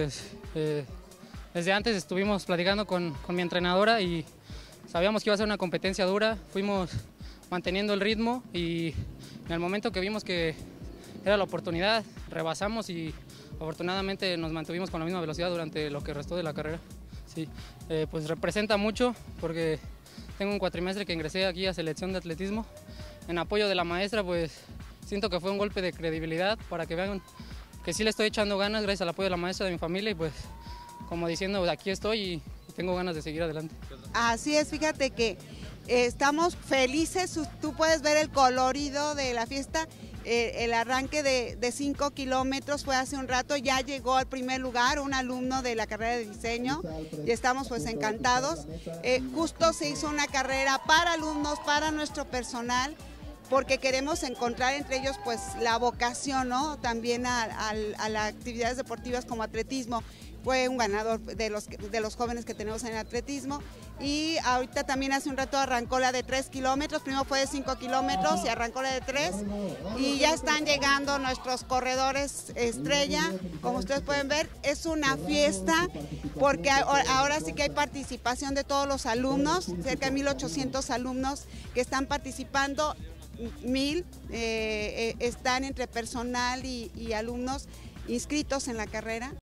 pues desde antes estuvimos platicando con mi entrenadora y sabíamos que iba a ser una competencia dura, fuimos manteniendo el ritmo y en el momento que vimos que era la oportunidad, rebasamos y afortunadamente nos mantuvimos con la misma velocidad durante lo que restó de la carrera. Sí, pues representa mucho porque tengo un cuatrimestre que ingresé aquí a selección de atletismo. En apoyo de la maestra, pues siento que fue un golpe de credibilidad para que vean que sí le estoy echando ganas gracias al apoyo de la maestra, de mi familia y pues como diciendo, aquí estoy y tengo ganas de seguir adelante. Así es, fíjate que estamos felices, tú puedes ver el colorido de la fiesta. El arranque de 5 kilómetros fue hace un rato, ya llegó al primer lugar un alumno de la carrera de diseño y estamos pues encantados. Justo se hizo una carrera para alumnos, para nuestro personal, porque queremos encontrar entre ellos pues la vocación, ¿no? También a las actividades deportivas como atletismo. Fue un ganador de los jóvenes que tenemos en atletismo y ahorita también hace un rato arrancó la de 3 kilómetros, primero fue de 5 kilómetros y arrancó la de 3 y ya están llegando nuestros corredores estrella, como ustedes pueden ver, es una fiesta porque ahora sí que hay participación de todos los alumnos, cerca de 1,800 alumnos que están participando. 1,000 están entre personal y alumnos inscritos en la carrera.